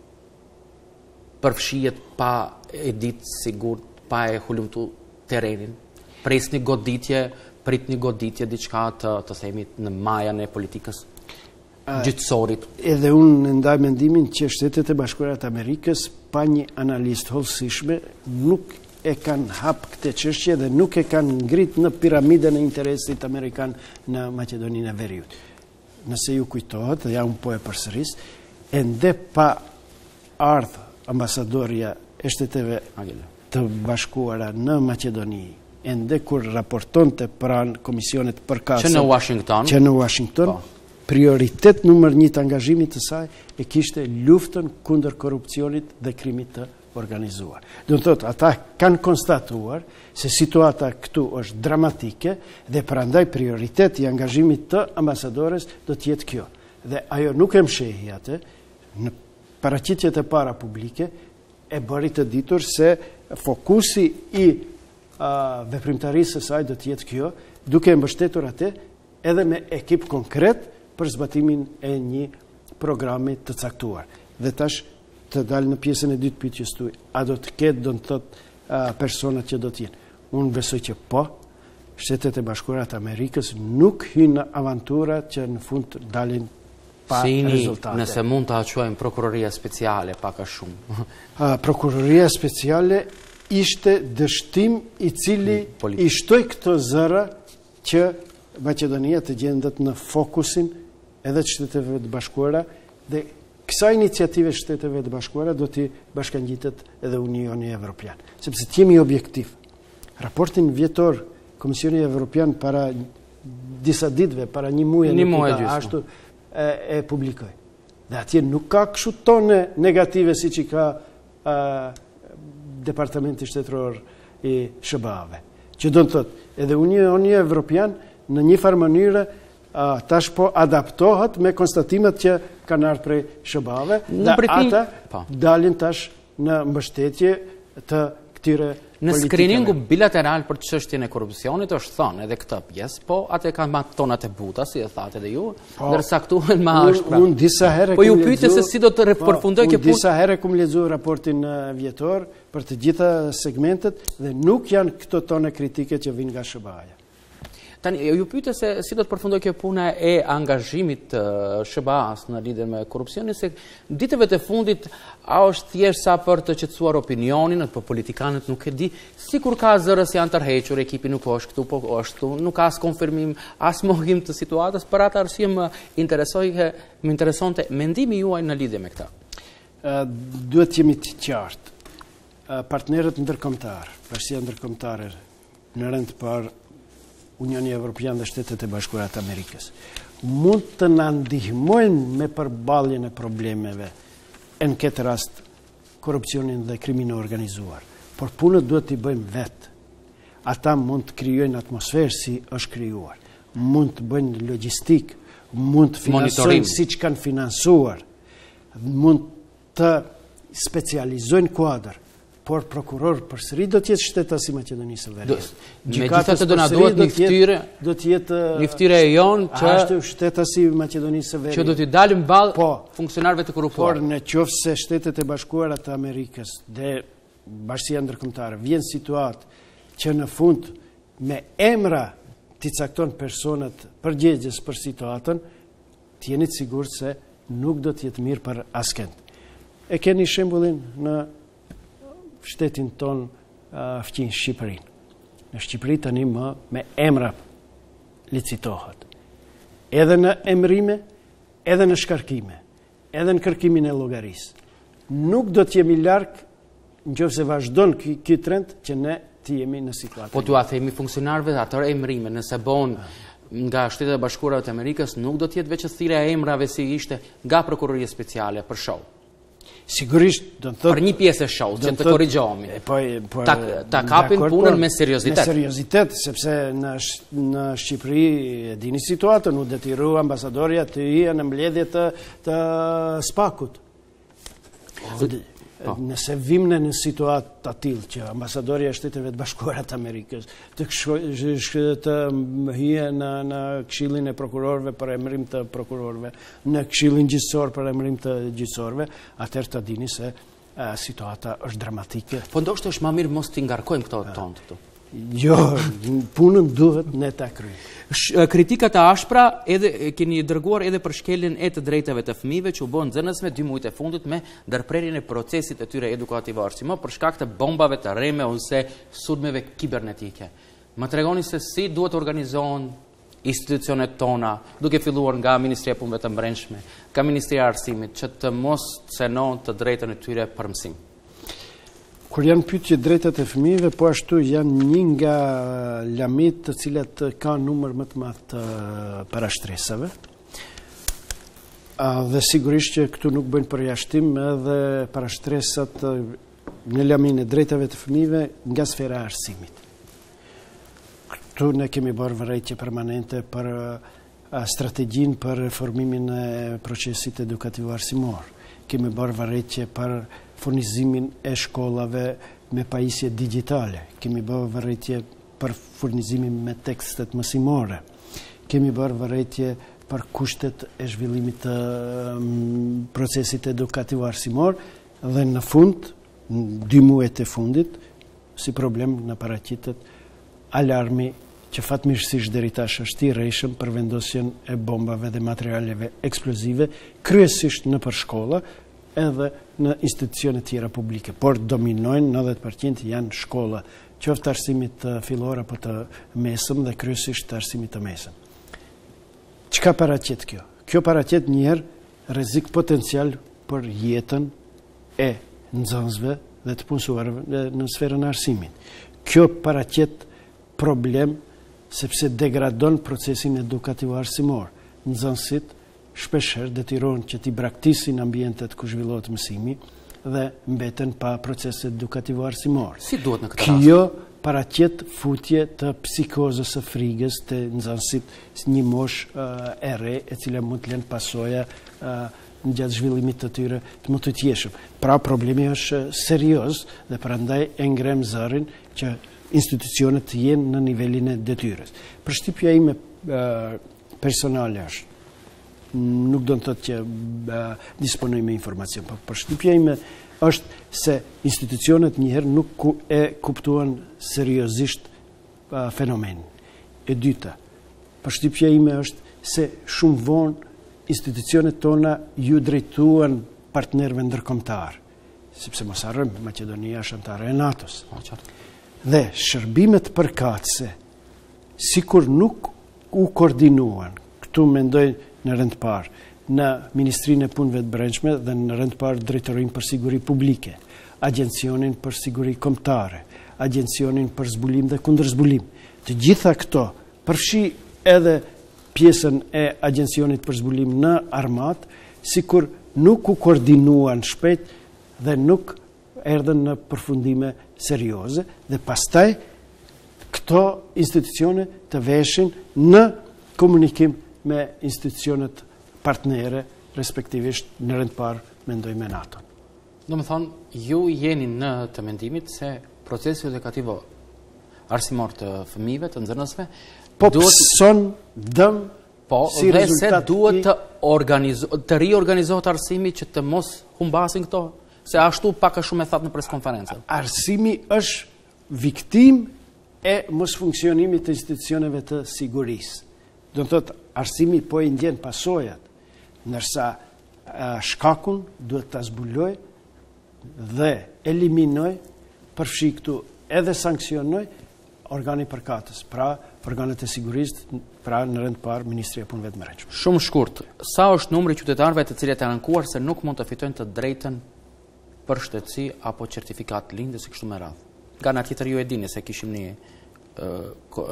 përfshihet pa e ditë sigur, pa e hulumtu terrenin. Pres një goditje, prit një goditje diçka të, të themi në majën e politikës gjyqësorit.
Edhe unë ndaj mendimin që Shtetet e Bashkuara të Amerikës pa një analistë hollësishme nuk e kanë hap këtë çështje dhe nuk e kanë ngrit në piramidën e interesit amerikan në Maqedoninë e Veriut. Nëse ju kujtohet, dhe ja unë po e përsëris, ende pa ardhë ambasadorja e Shteteve të Bashkuara në Maqedoni, ende kur raportonte pranë komisionit përkatëse
që në Washington,
që në Washington po. Prioritet numër një të angazhimit të saj e kishte luftën kundër korrupsionit dhe krimit të organizuar. Do të thotë, ata kanë konstatuar se situata këtu është dramatike dhe prandaj prioritet i angazhimit të ambasadores do të jetë kjo. Dhe ajo nuk e mshehi atë në paraqitjet e para publike e bëri të ditur se fokusi i uh, veprimtarisë së saj do të jetë kjo, duke e mbështetur atë edhe me ekip konkret për zbatimin e një programi të caktuar. Dhe tash të dalë në pjesën e dytë pyetjes tuaj, a do të ketë do të thotë uh, personat që do të jenë? Unë besoj që po. Shtetet e Bashkuara të Amerikës nuk hynë në avantura që në fund dalin pa
Sini,
rezultate.
Nëse mund të quajmë prokuroria speciale, pak a shumë.
uh, prokuroria speciale ishte dështim i cili i shtoi këto zëra që Maqedonia të gjendet në fokusin edhe të Shteteve të Bashkuara dhe kësa iniciative Shteteve të Bashkuara do t'i bashkangjitet edhe Unioni Evropian. Sepse t'jemi objektiv. Raportin vjetor Komisioni Evropian para disa ditëve, para një muaji
një muaj
ashtu e, e publikoj. Dhe atje nuk ka kështu tone negative si që ka a, Departamenti Shtetëror i S B A-ve. Që do të thotë, edhe Unioni Evropian në një farë mënyrë Uh, tash po adaptohet me konstatimet që kanë ardhur prej S B A-ve dhe ata
pa.
dalin tash në mbështetje të këtyre
Në screeningu bilateral për çështjen e korrupsionit është thënë edhe këtë pjesë, po atë kanë marrë tonat e buta, si e thatë edhe ju, ndërsa këtu më ashpra.
Unë disa herë
po ju pyete se si do të përfundoj kjo punë.
Disa herë kam lexuar raportin vjetor për të gjitha segmentet dhe nuk janë këto tona kritike që vijnë nga S B A-ja.
Tani, ju pyete se si do të përfundoj kjo puna e angazhimit të S B A-s në lidhje me korrupsionin, se ditëve të fundit a është thjesht sa për të qetësuar opinionin, po politikanët nuk e di, sikur ka zërës janë tërhequr, ekipi nuk është këtu, po është këtu, nuk ka as konfirmim, as mohim të situatës, për atë arsye më interesoi, më interesonte mendimi juaj në lidhje me këtë.
Duhet jemi të qartë. Partnerët ndërkombëtar, bashkia ndërkombëtare në rend par Unioni Evropian dhe Shtetet e Bashkuara të Amerikës mund të na ndihmojnë me përballjen e problemeve në këtë rast korrupsionin dhe krimin e organizuar. Por punët duhet t'i bëjmë vetë. Ata mund të krijojnë atmosferë si është krijuar, mund të bëjnë logjistik, mund të financojnë siç kanë financuar, mund të specializojnë kuadër. Por prokuror përsëri do të jetë shtetas i Maqedonisë së Veriut.
Megjithatë do na duhet një ftyrë,
do të jetë
një ftyrë e jon që
është shetasi i Maqedonisë së Veriut.
Që do t'i dalë mballë funksionarëve të korruptuar.
Por në qoftë se Shtetet e Bashkuara të Amerikës dhe Bashkia Ndërkombëtare vjen situatë që në fund me emra t'i cakton personat përgjegjës për situatën, të jeni të sigurt se nuk do të jetë mirë për askënd. E keni shembullin në shtetin ton uh, fqin Shqipërinë. Në Shqipëri tani më me emra licitohet. Edhe në emrime, edhe në shkarkime, edhe në kërkimin e llogarisë. Nuk do të jemi larg nëse vazhdon ky, ky trend që ne të jemi në situatë.
Po t'ua themi funksionarëve atë emrime, nëse bon nga Shtetet e Bashkuara të Amerikës, nuk do të jetë veç thirrja e emrave si ishte nga prokuroria speciale për show.
Sigurisht, do të thotë
për një pjesë e show, që të korrigjohemi.
Po, po
ta, ta kapin punën me seriozitet.
Me seriozitet, sepse në në Shqipëri e dini situatën, u detyru ambasadorja të hyjë në mbledhje të, të spakut. Oh. Nëse vim në një situatë të tillë që ambasadorja e Shteteve të Bashkuara të Amerikës të, të hyjë në, në këshillin e prokurorëve për emërim të prokurorëve, në këshillin gjyqësor për emërim të gjyqësorëve, atëherë të dini se a, situata është dramatike.
Po ndoshta është më mirë mos t'i ngarkojmë këto tonë këtu.
Jo, punën duhet ne ta kryejmë.
Kritikat e ashpra edhe keni dërguar edhe për shkeljen e të drejtave të fëmijëve që u bën nxënësme dy muajt e fundit me ndërprerjen e procesit të tyre edukativ arsimor për shkak të bombave të rreme ose sulmeve kibernetike. Më tregoni se si duhet organizohen institucionet tona, duke filluar nga Ministria e Punëve të Brendshme, nga Ministria e Arsimit, që të mos cenon të drejtën e tyre për mësim.
Kur janë pyetje drejtat e fëmijëve, po ashtu janë një nga lamit të cilat ka numër më të madh të parashtresave. Dhe sigurisht që këtu nuk bëjnë përjashtim edhe parashtresat në lamin e drejtave të fëmijëve nga sfera e arsimit. Këtu ne kemi bërë vërejtje permanente për strategjinë për reformimin e procesit edukativ arsimor. Kemi bërë vërejtje për furnizimin e shkollave me pajisje digitale. Kemi bërë vërejtje për furnizimin me tekstet mësimore. Kemi bërë vërejtje për kushtet e zhvillimit të um, procesit edukativ arsimor dhe në fund, në dy muajt e fundit, si problem në paraqitet alarmi që fatmirësisht deri tash është i rreshëm për vendosjen e bombave dhe materialeve eksplozive, kryesisht në për shkolla, edhe në institucione tjera publike, por dominojnë nëntëdhjetë përqind janë shkolla, qoftë arsimit të fillor apo të mesëm dhe kryesisht të arsimit të mesëm. Çka paraqet kjo? Kjo paraqet njëherë rrezik potencial për jetën e nxënësve dhe të punësuarve në sferën e arsimit. Kjo paraqet problem sepse degradon procesin edukativ arsimor. Nxënësit shpeshherë detyrohen që t'i braktisin ambientet ku zhvillohet mësimi dhe mbeten pa proces edukativ arsimor.
Si duhet në këtë rast?
Kjo paraqet futje të psikozës së frigës të nxënësit një moshë uh, e re, e cila mund të lënë pasoja uh, në gjatë zhvillimit të tyre të më të tjeshëm. Pra problemi është serios dhe prandaj e ngrem zërin që institucionet të jenë në nivelin e detyrës. Përshtypja ime personale është, nuk do të thotë që disponoj me informacion, por përshtypja ime është se institucionet njëherë nuk e kuptuan seriozisht fenomenin. E dyta, përshtypja ime është se shumë vonë institucionet tona ju drejtuan partnerëve ndërkombëtar, sepse mos harrojmë Maqedonia është anëtare e NATO-s. Dhe shërbimet përkatëse, sikur nuk u koordinuan, këtu mendoj në rend parë, në Ministrinë e Punëve të Brendshme dhe në rend parë Drejtorinë për Siguri Publike, Agjencionin për Siguri Kombëtare, Agjencionin për Zbulim dhe Kundërzbulim. Të gjitha këto, përfshi edhe pjesën e Agjencionit për Zbulim në armat, sikur nuk u koordinuan shpejt dhe nuk erdhen në përfundime serioze, dhe pastaj këto institucione të veshin në komunikim me institucionet partnere, respektivisht në rend parë mendoj me NATO.
Do më thonë, ju jeni në të mendimit se procesi edukativ arsimor të fëmijëve, të nxënësve,
po pëson dëm
po,
si
dhe
rezultat
se duhet të, organizo, të riorganizohet arsimi që të mos humbasin këto, se ashtu pak a shumë e thatë në preskonferencën.
Arsimi është viktim e mos funksionimit të institucioneve të sigurisë. Do të thotë, arsimi po i ndjen pasojat, ndërsa shkakun duhet ta zbuloj dhe eliminoj, përfshi këtu edhe sankcionoj organi përkatës, pra organet e sigurisë, pra në rend parë Ministria e Punëve të Brendshme.
Shumë shkurt, sa është numri qytetarëve të cilët janë ankuar se nuk mund të fitojnë të drejtën për shtetësi apo certifikat lindjes e kështu me radhë? Nga ana tjetër ju e dini se kishim një uh,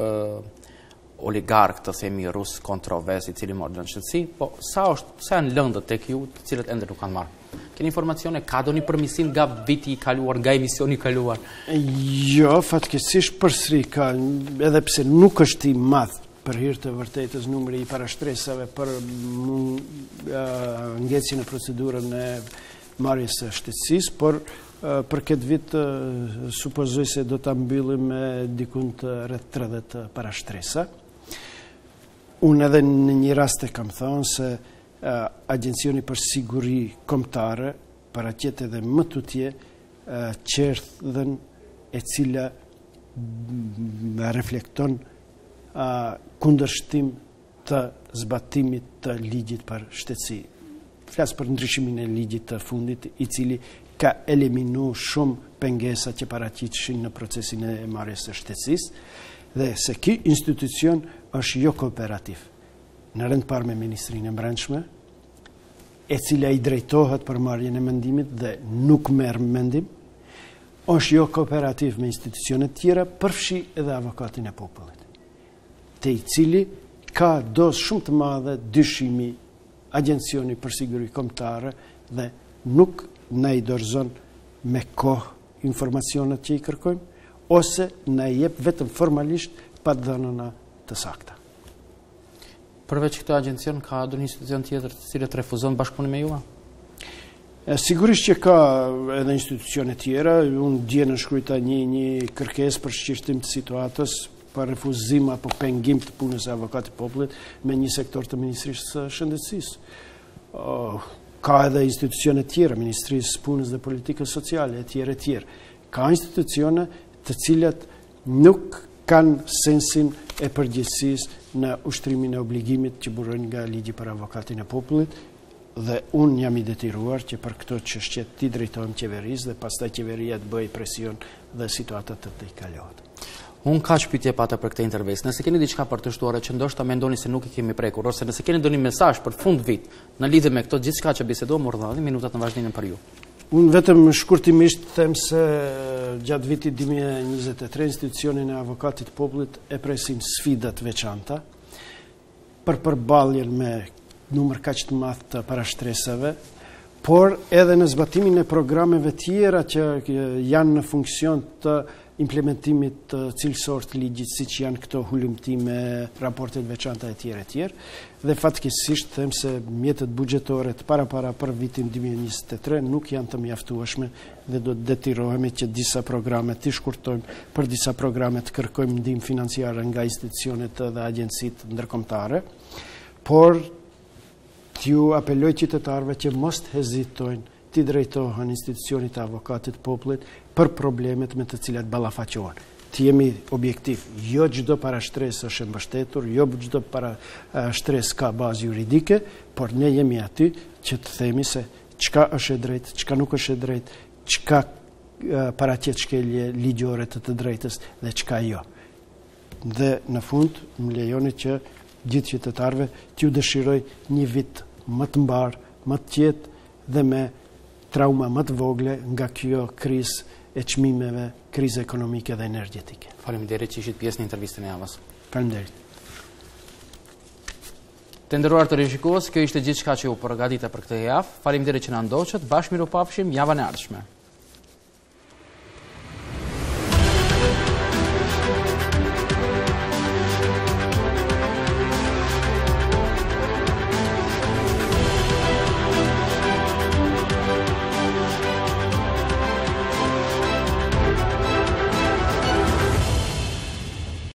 uh, oligark të themi rus kontrovers i cili mori në shtetësi, po sa është sa janë lëndët tek ju të cilët ende nuk kanë marrë? Keni informacione, ka do një përmisim nga viti i kaluar, nga emisioni i kaluar?
Jo, fatkeqësisht përsëri ka, edhe pse nuk është i madh për hir të vërtetës numri i parashtresave për uh, ngecjen e procedurën e marrjes së shtetësisë, por uh, për këtë vit uh, supozoj se do ta mbyllim me dikun të rreth tridhjetë parashtresa. Unë edhe në një rast e kam thënë se uh, Agjencioni për Siguri Kombëtare paraqet edhe më tutje uh, qerdhën e cila reflekton uh, kundërshtim të zbatimit të ligjit për shtetësi. Flas për ndryshimin e ligjit të fundit, i cili ka eliminu shumë pengesa që paraqiteshin në procesin e marrjes së shtetësisë, dhe se ky institucion është jo kooperativ. Në rend parë me Ministrinë e Brendshme, e cila i drejtohet për marrjen e mendimit dhe nuk merr mendim, është jo kooperativ me institucionet tjera, përfshi edhe avokatin e popullit, te i cili ka dozë shumë të madhe dyshimi Agjencioni për Siguri Kombëtare dhe nuk na i dorëzon me kohë informacionet që i kërkojmë, ose na i jep vetëm formalisht pa dhënëna të sakta.
Përveç këtë agjencion, ka do një institucion tjetër të cilët refuzon bashkëpunim me ju?
Sigurisht që ka edhe institucione tjera, unë dje në shkruajta një, një kërkesë për shqyrtim të situatës për refuzim apo pengim të punës e avokatit popullit me një sektor të Ministrisë së Shëndetësisë. Oh, ka edhe institucione tjera, Ministrisë së Punës dhe Politikës Sociale, e tjera e tjera. Ka institucione të cilat nuk kanë sensin e përgjegjësisë në ushtrimin e obligimit që burojnë nga ligji për avokatin e popullit, dhe unë jam i detyruar që për këto çështje ti drejtohem qeverisë dhe pastaj qeveria të bëjë presion dhe situata të të kalohet.
Unë ka shpytje pata për këtë intervistë. Nëse keni diçka për të shtuar që ndoshta mendoni se nuk i kemi prekur, ose nëse keni ndonjë mesazh për fund vit në lidhje me këto gjithçka që biseduam, urdhani minutat në vazhdimin për ju.
Unë vetëm shkurtimisht them se gjatë vitit dy mijë e njëzet e tre institucionin e avokatit popullit e presin sfidat veçanta për përballjen me numër kaq të madh të parashtresave, por edhe në zbatimin e programeve tjera që janë në funksion të implementimit të cilësor të ligjit, siç janë këto hulumtime, raportet veçanta e tjera e tjera, dhe fatkeqësisht them se mjetet buxhetore të parapara për vitin dy mijë e njëzet e tre nuk janë të mjaftueshme dhe do të detirohemi që disa programe të shkurtojmë, për disa programe të kërkojmë ndihmë financiare nga institucionet dhe agjencitë ndërkombëtare, por t'ju apeloj qytetarëve që mos të hezitojnë ti drejtohen institucionit të avokatit popullit për problemet me të cilat ballafaqohen. Të jemi objektiv, jo çdo parashtresë është e mbështetur, jo çdo parashtresë ka bazë juridike, por ne jemi aty që të themi se çka është e drejtë, çka nuk është e drejtë, çka paraqet shkelje ligjore të të drejtës dhe çka jo. Dhe në fund, më lejoni që gjithë qytetarëve t'ju dëshiroj një vit më të mbar, më të qetë dhe me trauma më të vogle nga kjo krizë e çmimeve, krizë ekonomike dhe energjetike.
Faleminderit që ishit pjesë në intervistën e javës.
Faleminderit.
Të nderuar të rishikues, kjo ishte gjithçka që u përgatita për këtë javë. Faleminderit që na ndoqët. Bashkë miru pafshim javën e ardhshme.